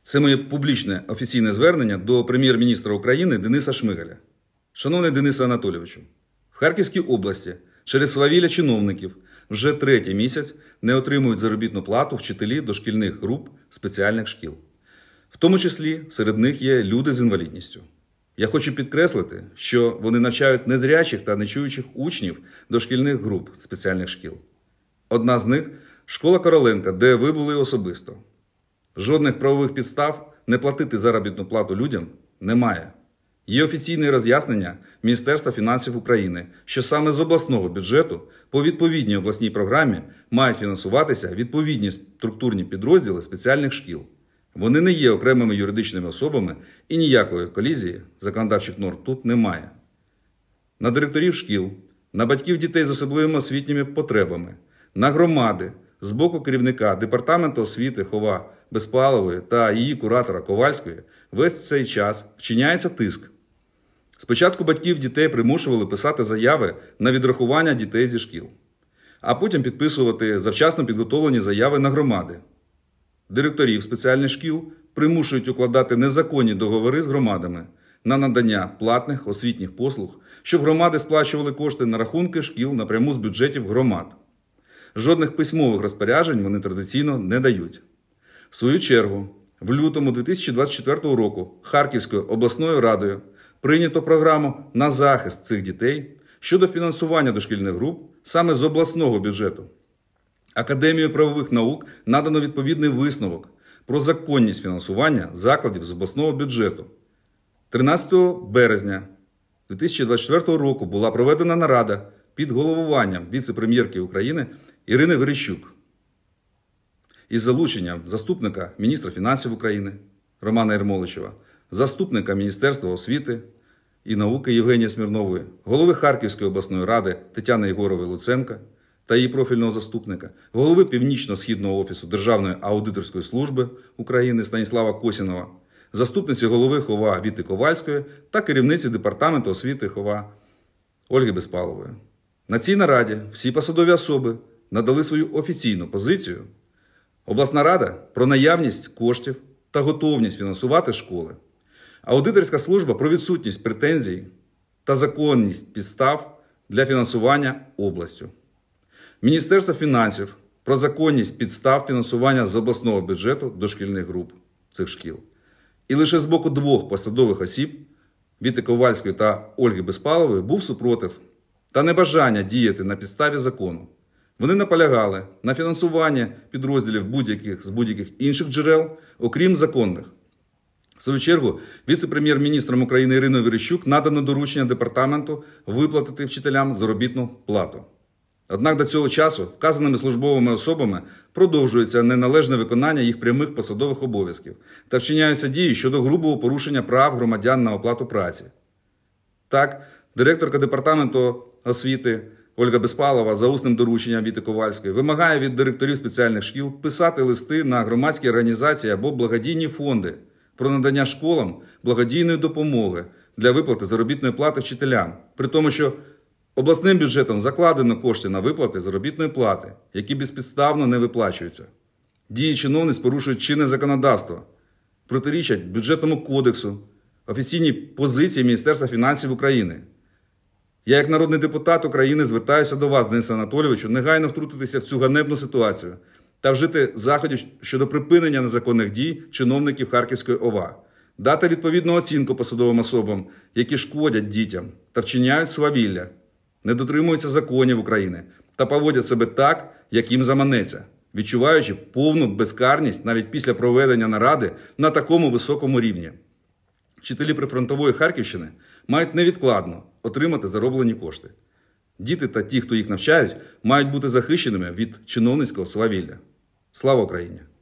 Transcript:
Це моє публічне офіційне звернення до прем'єр-міністра України Дениса Шмигаля. Шановний Денисе Анатолійовичу, в Харківській області через свавілля чиновників вже третій місяць не отримують заробітну плату вчителі дошкільних груп спеціальних шкіл. В тому числі серед них є люди з інвалідністю. Я хочу підкреслити, що вони навчають незрячих та нечуючих учнів дошкільних груп спеціальних шкіл. Одна з них – школа Короленка, де ви були особисто. Жодних правових підстав не платити заробітну плату людям немає. Є офіційне роз'яснення Міністерства фінансів України, що саме з обласного бюджету по відповідній обласній програмі мають фінансуватися відповідні структурні підрозділи спеціальних шкіл. Вони не є окремими юридичними особами і ніякої колізії законодавчих норм тут немає. На директорів шкіл, на батьків дітей з особливими освітніми потребами, на громади з боку керівника Департаменту освіти Хова Безпалової та її куратора Ковальської весь цей час вчиняється тиск. Спочатку батьків дітей примушували писати заяви на відрахування дітей зі шкіл, а потім підписувати завчасно підготовлені заяви на громади. Директорів спеціальних шкіл примушують укладати незаконні договори з громадами на надання платних освітніх послуг, щоб громади сплачували кошти на рахунки шкіл напряму з бюджетів громад. Жодних письмових розпоряджень вони традиційно не дають. В свою чергу, в лютому 2024 року Харківською обласною радою прийнято програму на захист цих дітей щодо фінансування дошкільних груп саме з обласного бюджету. Академією правових наук надано відповідний висновок про законність фінансування закладів з обласного бюджету. 13 березня 2024 року була проведена нарада під головуванням віце-прем'єрки України Ірини Верещук із залученням заступника міністра фінансів України Романа Єрмоличева, заступника Міністерства освіти і науки Євгенії Смірнової, голови Харківської обласної ради Тетяни Єгорової-Луценка та її профільного заступника, голови Північно-Східного офісу Державної аудиторської служби України Станіслава Косінова, заступниці голови Хова Віти Ковальської та керівниці Департаменту освіти Хова Ольги Безпалової. На цій нараді всі посадові особи надали свою офіційну позицію. Обласна рада про наявність коштів та готовність фінансувати школи. Аудиторська служба про відсутність претензій та законність підстав для фінансування областю. Міністерство фінансів про законність підстав фінансування з обласного бюджету дошкільних груп цих шкіл. І лише з боку двох посадових осіб, Віти Ковальської та Ольги Безпалової, був супротив та небажання діяти на підставі закону. Вони наполягали на фінансування підрозділів з будь-яких інших джерел, окрім законних. В свою чергу, віце-прем'єр-міністром України Іриною Верещук надано доручення департаменту виплатити вчителям заробітну плату. Однак до цього часу вказаними службовими особами продовжується неналежне виконання їх прямих посадових обов'язків та вчиняються дії щодо грубого порушення прав громадян на оплату праці. Так, директорка Департаменту освіти Ольга Безпалова за усним дорученням Віти Ковальської вимагає від директорів спеціальних шкіл писати листи на громадські організації або благодійні фонди про надання школам благодійної допомоги для виплати заробітної плати вчителям, при тому, що обласним бюджетом закладено кошти на виплати заробітної плати, які безпідставно не виплачуються. Дії чиновниць порушують чинне законодавство, протирічать бюджетному кодексу, офіційній позиції Міністерства фінансів України. Я, як народний депутат України, звертаюся до вас, Денисе Анатолійовичу, негайно втрутитися в цю ганебну ситуацію та вжити заходів щодо припинення незаконних дій чиновників Харківської ОВА, дати відповідну оцінку посадовим особам, які шкодять дітям та вчиняють свавілля, не дотримуються законів України та поводять себе так, як їм заманеться, відчуваючи повну безкарність навіть після проведення наради на такому високому рівні. Вчителі прифронтової Харківщини мають невідкладно отримати зароблені кошти. Діти та ті, хто їх навчають, мають бути захищеними від чиновницького свавілля. Слава Україні!